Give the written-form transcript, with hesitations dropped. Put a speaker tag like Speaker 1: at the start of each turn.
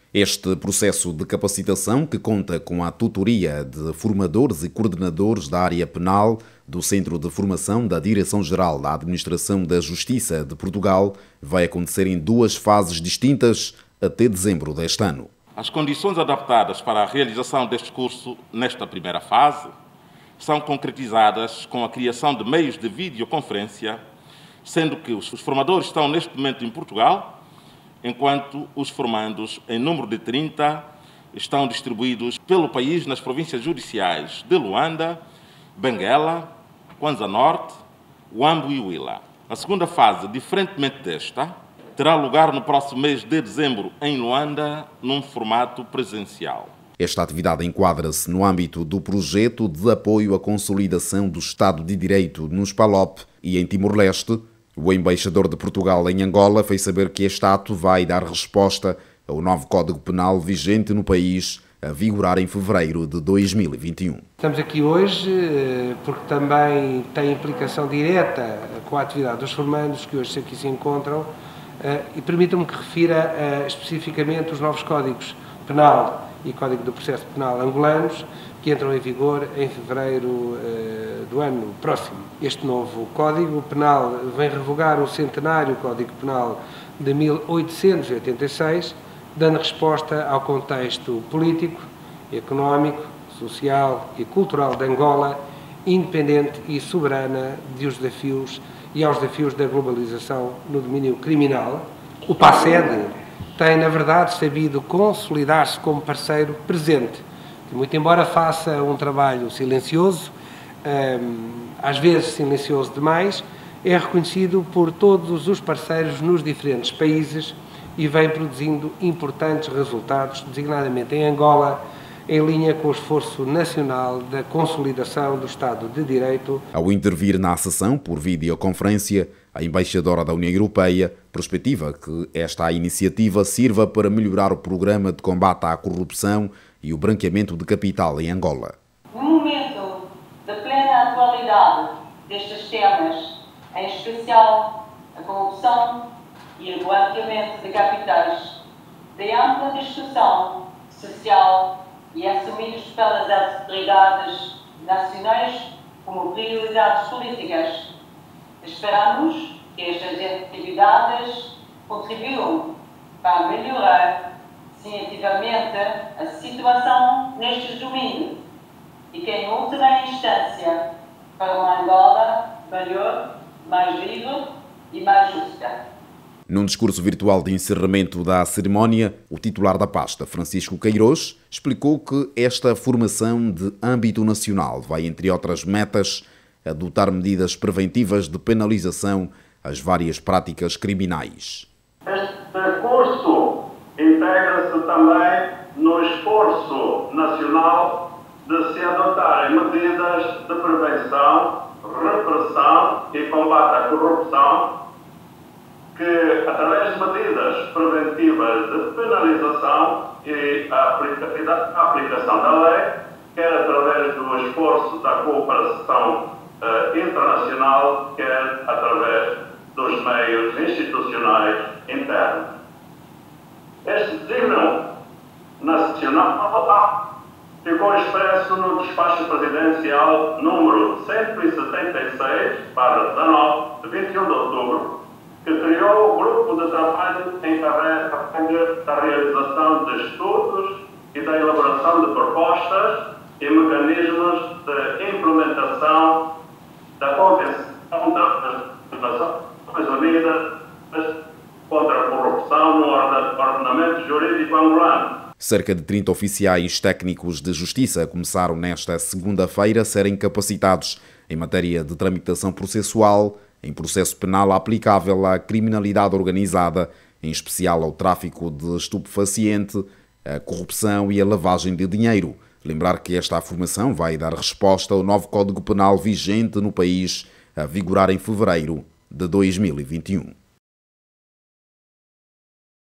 Speaker 1: Este processo de capacitação, que conta com a tutoria de formadores e coordenadores da área penal do Centro de Formação da Direção-Geral da Administração da Justiça de Portugal, vai acontecer em duas fases distintas até dezembro deste ano.
Speaker 2: As condições adaptadas para a realização deste curso nesta primeira fase são concretizadas com a criação de meios de videoconferência, sendo que os formadores estão neste momento em Portugal, enquanto os formandos, em número de 30, estão distribuídos pelo país nas províncias judiciais de Luanda, Benguela, Kwanza Norte, Huambo e Huila. A segunda fase, diferentemente desta, terá lugar no próximo mês de dezembro em Luanda, num formato presencial.
Speaker 1: Esta atividade enquadra-se no âmbito do projeto de apoio à consolidação do Estado de Direito nos PALOP e em Timor-Leste. O embaixador de Portugal em Angola fez saber que este ato vai dar resposta ao novo Código Penal vigente no país, a vigorar em fevereiro de 2021.
Speaker 3: Estamos aqui hoje porque também tem implicação direta com a atividade dos formandos que hoje aqui se encontram e permitam-me que refira especificamente os novos Códigos Penal e Código do Processo Penal angolanos, que entram em vigor em fevereiro do ano próximo. Este novo Código Penal vem revogar o centenário Código Penal de 1886, dando resposta ao contexto político, económico, social e cultural de Angola, independente e soberana aos desafios da globalização no domínio criminal. O PACED tem, na verdade, sabido consolidar-se como parceiro presente, que, muito embora faça um trabalho silencioso, às vezes silencioso demais, é reconhecido por todos os parceiros nos diferentes países e vem produzindo importantes resultados, designadamente em Angola, em linha com o esforço nacional da consolidação do Estado de Direito.
Speaker 1: Ao intervir na sessão por videoconferência, a embaixadora da União Europeia perspectiva que esta iniciativa sirva para melhorar o programa de combate à corrupção e o branqueamento de capital em Angola.
Speaker 4: No momento da plena atualidade destes temas, em especial a corrupção e o branqueamento de capitais, da ampla discussão social e assumidos pelas autoridades nacionais como prioridades políticas, esperamos que estas atividades contribuam para melhorar significativamente a situação nestes domínios e que, em última instância, para uma Angola melhor, mais livre e mais justa.
Speaker 1: Num discurso virtual de encerramento da cerimónia, o titular da pasta, Francisco Queiroz, explicou que esta formação de âmbito nacional vai, entre outras metas, adotar medidas preventivas de penalização às várias práticas criminais.
Speaker 5: Este curso integra-se também no esforço nacional de se adotarem medidas de prevenção, repressão e combate à corrupção, que, através de medidas preventivas de penalização e a aplicação da lei, quer através do esforço da cooperação internacional, quer através dos meios institucionais internos. Este desígnio nacional ficou expresso no despacho presidencial número 176/19, de 21 de outubro, que criou o grupo de trabalho encarregue da realização de estudos e da elaboração de propostas e mecanismos de implementação da Convenção das Nações Unidas contra a corrupção no ordenamento jurídico angolano.
Speaker 1: Cerca de 30 oficiais técnicos de justiça começaram nesta segunda-feira a serem capacitados em matéria de tramitação processual, em processo penal aplicável à criminalidade organizada, em especial ao tráfico de estupefaciente, a corrupção e a lavagem de dinheiro. Lembrar que esta formação vai dar resposta ao novo Código Penal vigente no país, a vigorar em fevereiro de 2021.